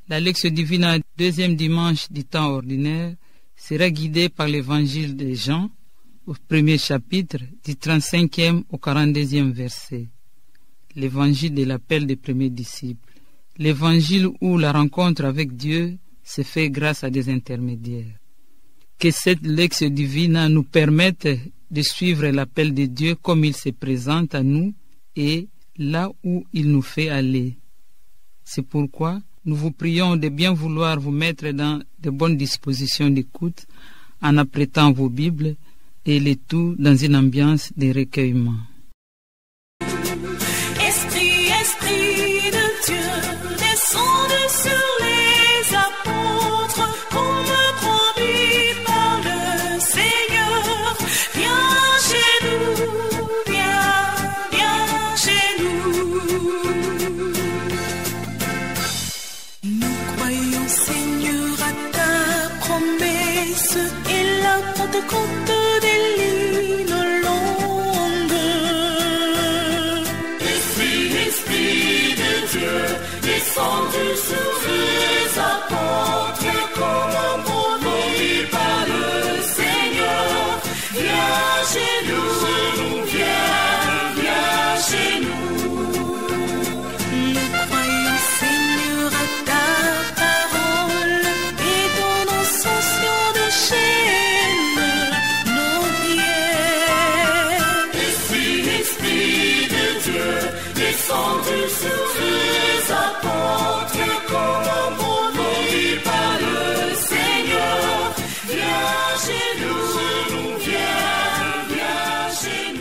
La lecture divine, deuxième dimanche du temps ordinaire, sera guidée par l'évangile de Jean, au premier chapitre, du 35e au 42e verset. L'évangile de l'appel des premiers disciples. L'évangile où la rencontre avec Dieu se fait grâce à des intermédiaires. Que cette lecture divine nous permette de suivre l'appel de Dieu comme il se présente à nous et là où il nous fait aller. C'est pourquoi nous vous prions de bien vouloir vous mettre dans de bonnes dispositions d'écoute en apprêtant vos Bibles et le tout dans une ambiance de recueillement. Esprit, Esprit de Dieu, descende sur les apôtres, comme promis par le Seigneur. Viens chez nous, viens chez nous. Nous croyons, Seigneur, à ta promesse et la Pentecôte des lignes longues. Esprit de Dieu, descendu sur les apôtres, comme promis par le Seigneur. Viens chez nous, viens chez nous. Nous croyons, Seigneur, à ta parole et donnons sanction de chaîne nos pieds. Esprit de Dieu, descendu sur les apôtres, comme promis par le Seigneur. Viens chez nous, viens chez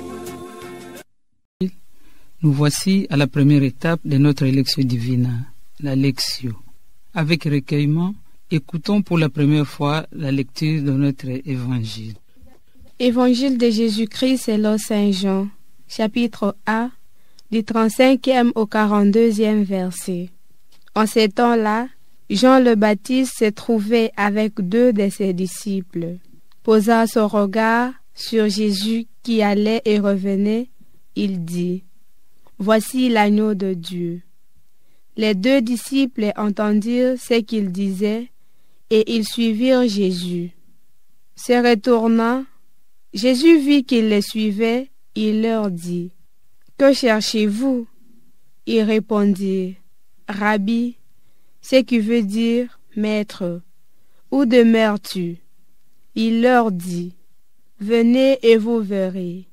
nous. Nous voici à la première étape de notre lecture divine, la lectio. Avec recueillement, écoutons pour la première fois la lecture de notre évangile. Évangile de Jésus-Christ selon Saint Jean, chapitre A, du 35e au 42e verset. En ces temps-là, Jean le Baptiste se trouvait avec 2 de ses disciples. Posant son regard sur Jésus qui allait et revenait, il dit : Voici l'agneau de Dieu. Les 2 disciples entendirent ce qu'il disait et ils suivirent Jésus. Se retournant, Jésus vit qu'ils les suivaient, il leur dit : Que cherchez-vous ? Ils répondirent : Rabbi, ce qui veut dire Maître, où demeures-tu ? Il leur dit : Venez et vous verrez.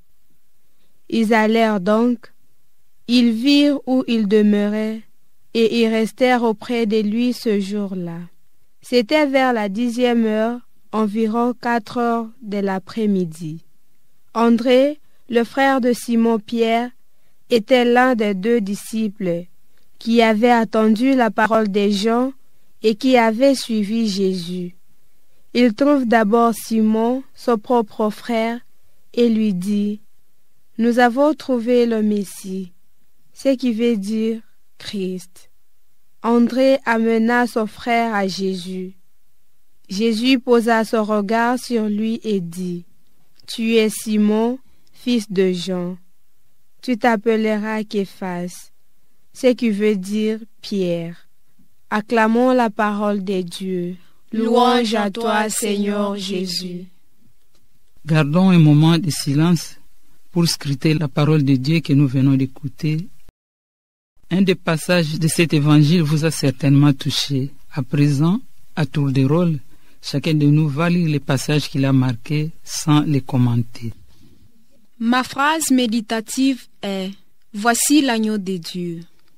Ils allèrent donc, ils virent où il demeurait, et ils restèrent auprès de lui ce jour-là. C'était vers la 10e heure, environ 4 heures de l'après-midi. André, le frère de Simon-Pierre, était l'un des 2 disciples qui avaient attendu la parole des gens et qui avaient suivi Jésus. Il trouve d'abord Simon, son propre frère, et lui dit : Nous avons trouvé le Messie, ce qui veut dire Christ. André amena son frère à Jésus. Jésus posa son regard sur lui et dit : Tu es Simon, fils de Jean. Tu t'appelleras Képhas, ce qui veut dire Pierre. Acclamons la parole de Dieu. Louange à toi, Seigneur Jésus. Gardons un moment de silence pour scruter la parole de Dieu que nous venons d'écouter. Un des passages de cet évangile vous a certainement touché. À présent, à tour de rôle, chacun de nous va lire les passages qu'il a marqués sans les commenter. Ma phrase méditative est : Voici l'agneau de Dieu.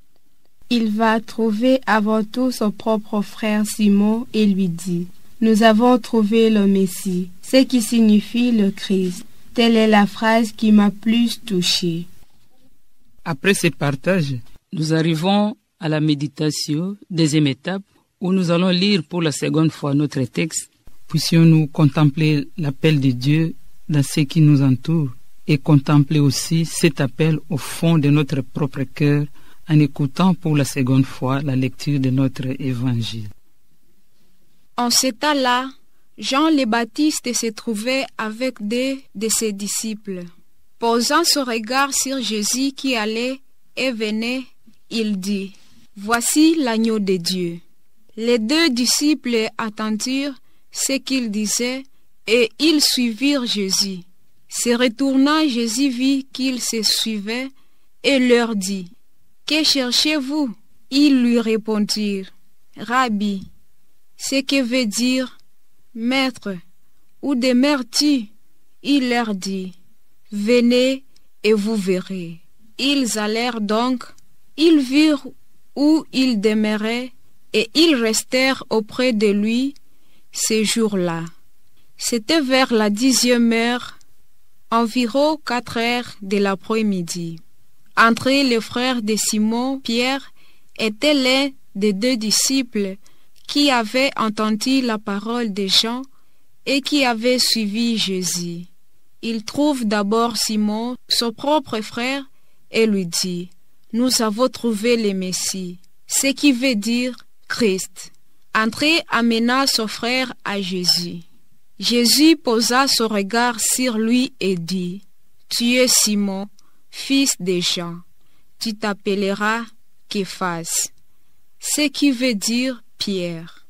Il va trouver avant tout son propre frère Simon et lui dit : Nous avons trouvé le Messie, ce qui signifie le Christ. Telle est la phrase qui m'a plus touché. Après ce partage, nous arrivons à la méditation, deuxième étape, où nous allons lire pour la seconde fois notre texte. Puissions-nous contempler l'appel de Dieu dans ce qui nous entoure et contempler aussi cet appel au fond de notre propre cœur en écoutant pour la seconde fois la lecture de notre évangile. En ce temps-là, Jean le Baptiste se trouvait avec 2 de ses disciples. Posant son regard sur Jésus qui allait et venait, il dit : Voici l'agneau de Dieu. Les 2 disciples attendirent ce qu'il disait et ils suivirent Jésus. Se retournant, Jésus vit qu'ils se suivaient et leur dit: Que cherchez-vous? Ils lui répondirent: Rabbi, ce que veut dire Maître, où demeures-tu? Il leur dit: Venez et vous verrez. Ils allèrent donc, ils virent où il demeurait et ils restèrent auprès de lui ces jours-là. C'était vers la 10e heure, environ 4 heures de l'après-midi. André, le frère de Simon Pierre, était l'un des 2 disciples qui avaient entendu la parole de Jean et qui avaient suivi Jésus. Il trouve d'abord Simon, son propre frère, et lui dit: Nous avons trouvé le Messie, ce qui veut dire Christ. André amena son frère à Jésus. Jésus posa son regard sur lui et dit: Tu es Simon, fils de Jean. Tu t'appelleras Képhas, ce qui veut dire Pierre.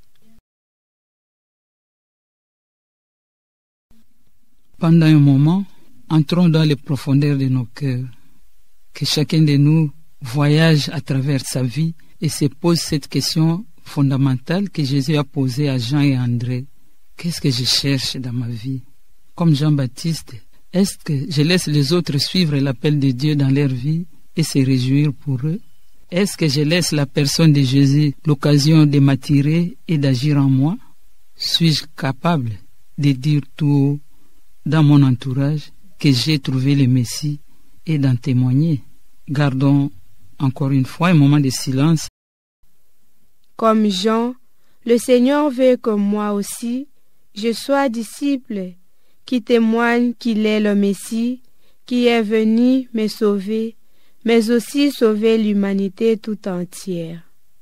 Pendant un moment, entrons dans les profondeurs de nos cœurs. Que chacun de nous voyage à travers sa vie et se pose cette question fondamentale que Jésus a posée à Jean et André. Qu'est-ce que je cherche dans ma vie? Comme Jean-Baptiste, est-ce que je laisse les autres suivre l'appel de Dieu dans leur vie et se réjouir pour eux? Est-ce que je laisse la personne de Jésus l'occasion de m'attirer et d'agir en moi? Suis-je capable de dire tout haut dans mon entourage que j'ai trouvé le Messie et d'en témoigner? Gardons encore une fois un moment de silence. Comme Jean, le Seigneur veut que moi aussi, je sois disciple qui témoigne qu'il est le Messie, qui est venu me sauver, mais aussi sauver l'humanité tout entière.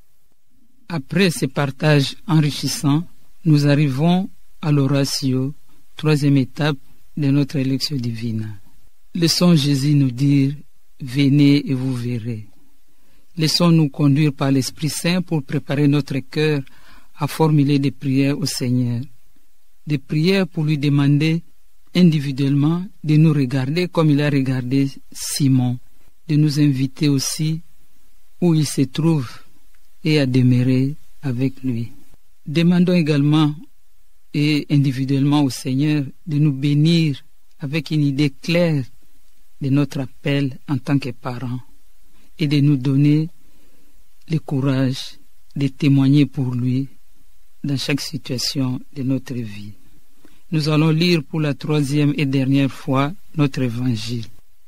Après ce partage enrichissant, nous arrivons à l'oratio, 3e étape de notre élection divine. Laissons Jésus nous dire: Venez et vous verrez. Laissons-nous conduire par l'Esprit Saint pour préparer notre cœur à formuler des prières au Seigneur. Des prières pour lui demander individuellement de nous regarder comme il a regardé Simon, de nous inviter aussi où il se trouve et à demeurer avec lui. Demandons également et individuellement au Seigneur de nous bénir avec une idée claire de notre appel en tant que parents et de nous donner le courage de témoigner pour lui dans chaque situation de notre vie. Nous allons lire pour la 3e et dernière fois notre évangile.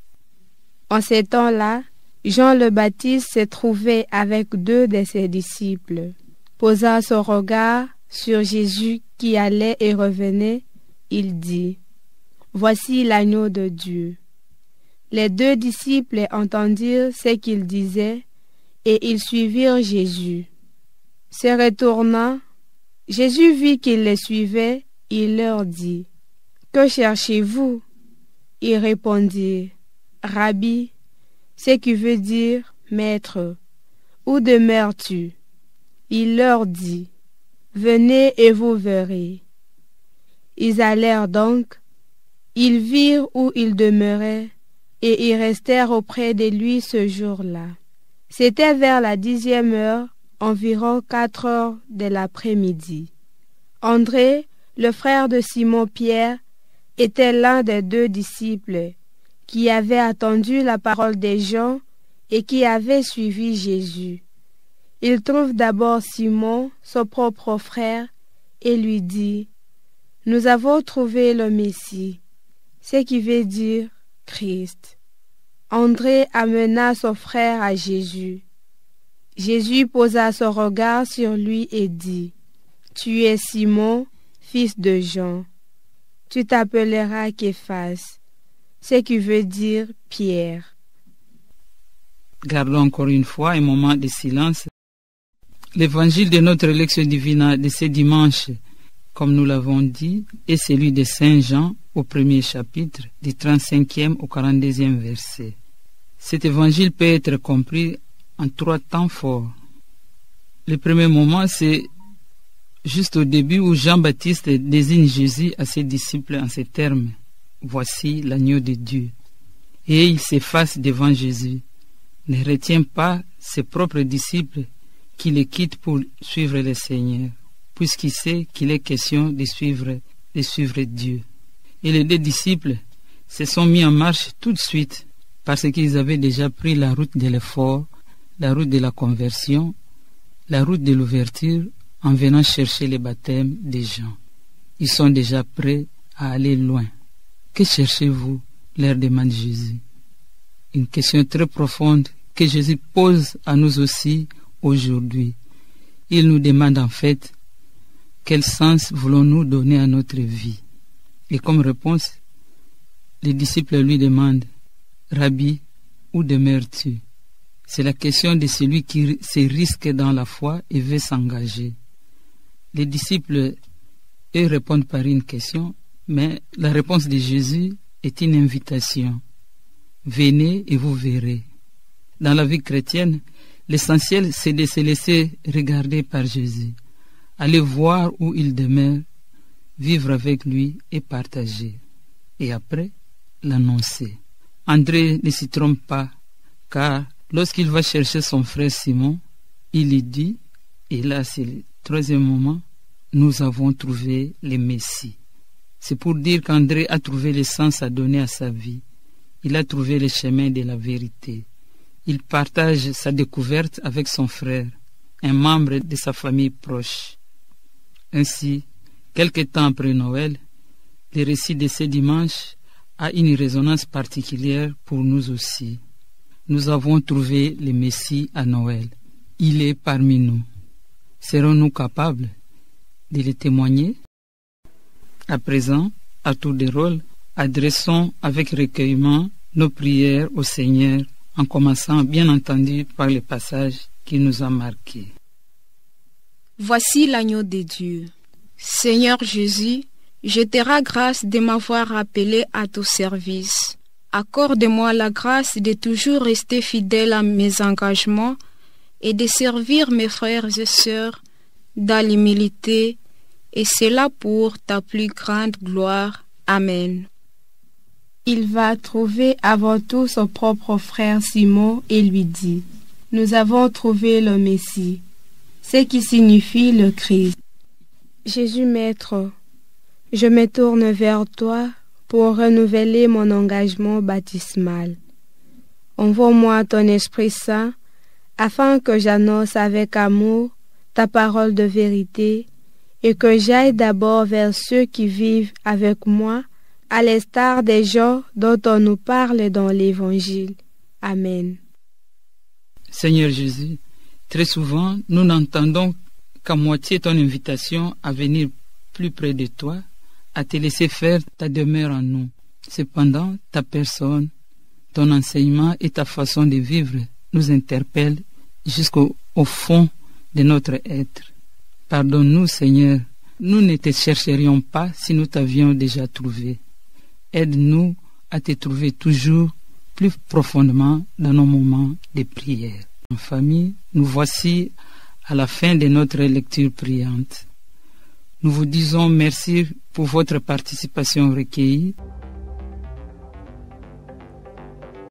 En ces temps-là, Jean le Baptiste se trouvait avec 2 de ses disciples. Posant son regard sur Jésus qui allait et revenait, il dit: Voici l'agneau de Dieu. Les 2 disciples entendirent ce qu'il disait et ils suivirent Jésus. Se retournant, Jésus vit qu'ils les suivaient. Il leur dit: Que cherchez-vous? Ils répondirent: Rabbi, ce qui veut dire Maître, où demeures-tu? Il leur dit: Venez et vous verrez. Ils allèrent donc, ils virent où il demeurait, et ils restèrent auprès de lui ce jour-là. C'était vers la 10e heure, environ 4 heures de l'après-midi. André, le frère de Simon Pierre, était l'un des 2 disciples qui avaient attendu la parole des gens et qui avaient suivi Jésus. Il trouve d'abord Simon, son propre frère, et lui dit: Nous avons trouvé le Messie, ce qui veut dire Christ. André amena son frère à Jésus. Jésus posa son regard sur lui et dit: Tu es Simon, fils de Jean. Tu t'appelleras Képhas, ce qui veut dire Pierre. Gardons encore une fois un moment de silence. L'évangile de notre élection divine de ce dimanche, comme nous l'avons dit, est celui de Saint Jean au 1er chapitre, du 35e au 42e verset. Cet évangile peut être compris en 3 temps forts. Le premier moment, c'est juste au début où Jean-Baptiste désigne Jésus à ses disciples en ces termes. Voici l'agneau de Dieu. Et il s'efface devant Jésus. Ne retient pas ses propres disciples qui les quittent pour suivre le Seigneur, puisqu'il sait qu'il est question de suivre Dieu. Et les deux disciples se sont mis en marche tout de suite parce qu'ils avaient déjà pris la route de l'effort, la route de la conversion, la route de l'ouverture en venant chercher le baptême des gens. Ils sont déjà prêts à aller loin. Que cherchez-vous? Leur demande Jésus. Une question très profonde que Jésus pose à nous aussi aujourd'hui. Il nous demande en fait quel sens voulons-nous donner à notre vie. Et comme réponse, les disciples lui demandent Rabbi, où demeures-tu? C'est la question de celui qui se risque dans la foi et veut s'engager. Les disciples, eux, répondent par une question, mais la réponse de Jésus est une invitation. Venez et vous verrez. Dans la vie chrétienne, l'essentiel, c'est de se laisser regarder par Jésus, aller voir où il demeure, vivre avec lui et partager. Et après, l'annoncer. André ne s'y trompe pas, car lorsqu'il va chercher son frère Simon, il lui dit, et là c'est le troisième moment, nous avons trouvé le Messie. C'est pour dire qu'André a trouvé le sens à donner à sa vie. Il a trouvé le chemin de la vérité. Il partage sa découverte avec son frère, un membre de sa famille proche. Ainsi, quelque temps après Noël, le récit de ce dimanche a une résonance particulière pour nous aussi. Nous avons trouvé le Messie à Noël. Il est parmi nous. Serons-nous capables de le témoigner? À présent, à tour de rôle, adressons avec recueillement nos prières au Seigneur, en commençant bien entendu par le passage qui nous a marqués. Voici l'agneau de Dieu. Seigneur Jésus, je te rends grâce de m'avoir appelé à ton service. Accorde-moi la grâce de toujours rester fidèle à mes engagements et de servir mes frères et sœurs dans l'humilité, et cela pour ta plus grande gloire. Amen. Il va trouver avant tout son propre frère Simon et lui dit, « Nous avons trouvé le Messie », ce qui signifie le Christ. Jésus Maître, je me tourne vers toi pour renouveler mon engagement baptismal. Envoie-moi ton Esprit Saint afin que j'annonce avec amour ta parole de vérité et que j'aille d'abord vers ceux qui vivent avec moi, à l'instar des gens dont on nous parle dans l'Évangile. Amen. Seigneur Jésus, très souvent, nous n'entendons qu'à moitié ton invitation à venir plus près de toi, à te laisser faire ta demeure en nous. Cependant, ta personne, ton enseignement et ta façon de vivre nous interpellent jusqu'au fond de notre être. Pardonne-nous, Seigneur, nous ne te chercherions pas si nous t'avions déjà trouvé. Aide-nous à te trouver toujours plus profondément dans nos moments de prière. En famille, nous voici à la fin de notre lecture priante. Nous vous disons merci pour votre participation recueillie.